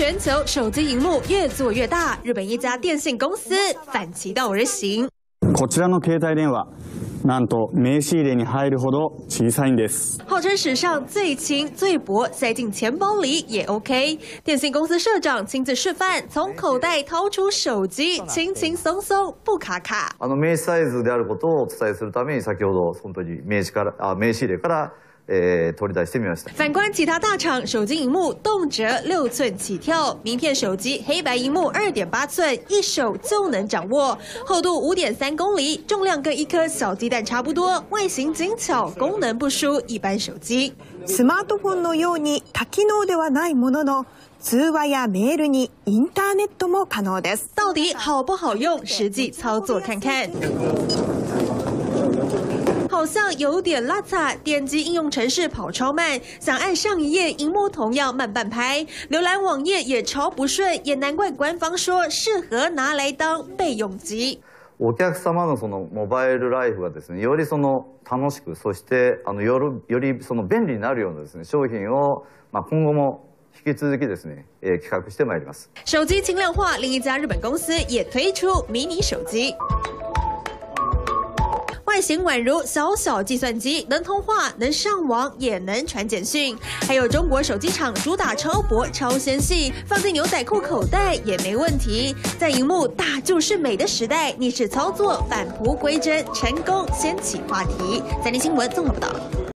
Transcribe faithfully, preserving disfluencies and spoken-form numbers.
全球手機螢幕越做越大，日本一家電信公司反其道而行。 こちらの携帯電話。 なんと名刺入れに入るほど小さいんです。 号称史上最轻最薄，塞进钱包里也 OK。电信公司社長亲自示範，從口袋掏出手機，輕輕鬆鬆不卡卡。 あの名刺サイズであることをお伝えするために、先ほど本当に名刺からあ名刺入れから。 えー、取り出してみました。 反观其他大厂，手机荧幕动辄六寸起跳，名片手机黑白荧幕二点八寸，一手就能掌握，厚度五点三公厘，重量跟一颗小鸡蛋差不多，外形精巧，功能不输一般手机。 スマートフォンのように多機能ではないものの。 通話やメールにインターネットも可能です。 到底好不好用？实际操作看看。 好像有点拉遢，点击应用程式跑超慢，想按上一页，荧幕同样慢半拍，浏览网页也超不顺，也难怪官方说适合拿来当备用机。 お客様のそのモバイルライフがですね、よりその楽しく、そしてあのよりよりその便利になるようなですね商品をまあ今後も 引き続きですね、えー、企画してまいります。 手机轻量化，另一家日本公司也推出迷你手机。 外形宛如小小计算机，能通话，能上网，也能传简讯。还有中国手机厂主打超薄、超纤细，放进牛仔裤口袋也没问题。在荧幕大就是美的时代，逆势操作返璞归真，成功掀起话题。三立新闻综合报道。